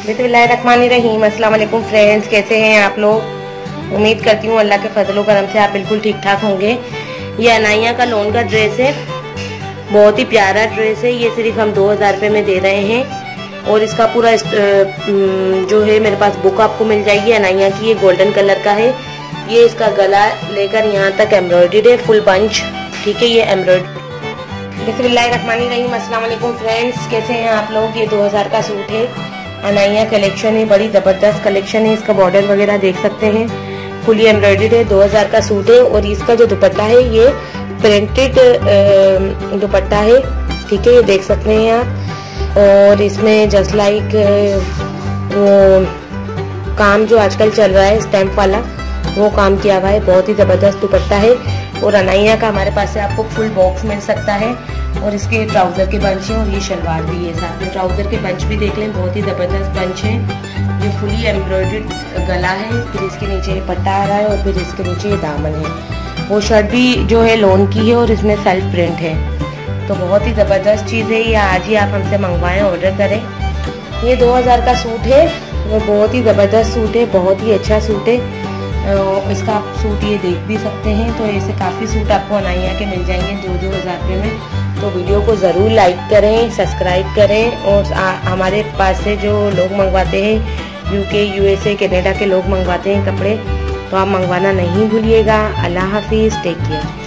बिस्मिल्लाहिर्रहमानिर्रहीम। अस्सलाम वालेकुम फ्रेंड्स, कैसे हैं आप लोग। उम्मीद करती हूँ अल्लाह के फजलो करम से आप बिल्कुल ठीक ठाक होंगे। ये अनाया का लोन का ड्रेस है, बहुत ही प्यारा ड्रेस है। ये सिर्फ हम 2000 रुपये में दे रहे हैं और इसका पूरा जो है मेरे पास बुक आपको मिल जाएगी अनाया की। ये गोल्डन कलर का है। ये इसका गला लेकर यहाँ तक एम्ब्रॉयडर्ड है, फुल बंच। ठीक है, ये एम्ब्रॉयडर्ड। बिस्मिल्लाहिर्रहमानिर्रहीम। अस्सलाम वालेकुम फ्रेंड्स, कैसे हैं आप लोग। ये 2000 का सूट है, अनाया कलेक्शन है, बड़ी ज़बरदस्त कलेक्शन है। इसका बॉर्डर वगैरह देख सकते हैं, फुली एम्ब्रॉयडर्ड है। 2000 का सूट है और इसका जो दुपट्टा है ये प्रिंटेड दुपट्टा है। ठीक है, ये देख सकते हैं आप। और इसमें जस्ट लाइक काम जो आजकल चल रहा है स्टैम्प वाला, वो काम किया हुआ है। बहुत ही ज़बरदस्त दुपट्टा है और अनाया का हमारे पास से आपको फुल बॉक्स मिल सकता है। और इसके ट्राउज़र के बंच हैं और ये शलवार भी है साथ में। ट्राउज़र के बंच भी देख लें, बहुत ही ज़बरदस्त बंच है। ये फुली एम्ब्रॉयडर्ड गला है, फिर इसके नीचे ये पट्टा आ रहा है और फिर इसके नीचे ये दामन है। वो शर्ट भी जो है लोन की है और इसमें सेल्फ प्रिंट है। तो बहुत ही ज़बरदस्त चीज़ है ये। आज ही आप हमसे मंगवाएं, ऑर्डर करें। ये 2000 का सूट है, वो बहुत ही ज़बरदस्त सूट है, बहुत ही अच्छा सूट है। इसका आप सूट ये देख भी सकते हैं। तो ऐसे काफ़ी सूट आपको अनाया के मिल जाएंगे 2000 रुपये में। तो वीडियो को ज़रूर लाइक करें, सब्सक्राइब करें। और हमारे पास से जो लोग मंगवाते हैं, यूके, यूएसए, कनाडा के लोग मंगवाते हैं कपड़े, तो आप मंगवाना नहीं भूलिएगा। अल्लाह हाफिज़, टेक केयर।